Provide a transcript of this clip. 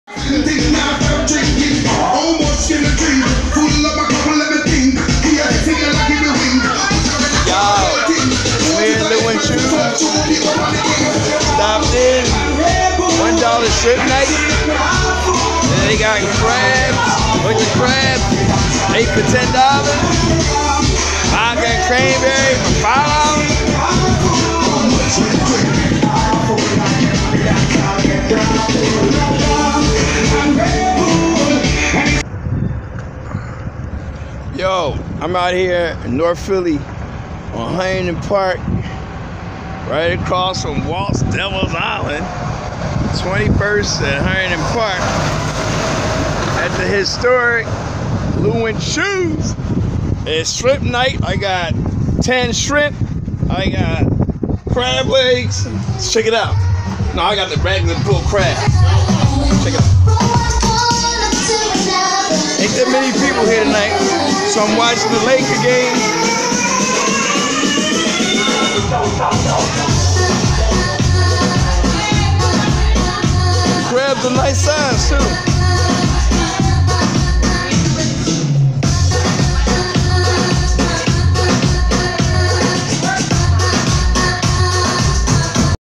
Stopped in, $1 shrimp night. And they got crabs, bunch of crabs, 8 for $10. Vodka and cranberry for $5. Yo, I'm out here in North Philly on Huntington Park, right across from Walt's Devil's Island, 21st at Huntington Park, at the historic Blue and Shoes. It's shrimp night. I got 10 shrimp. I got crab legs. Let's check it out. No, I got the regular bull crab. Check it out. Ain't that many people here tonight, so I'm watching the Laker game. Crabs a nice size too.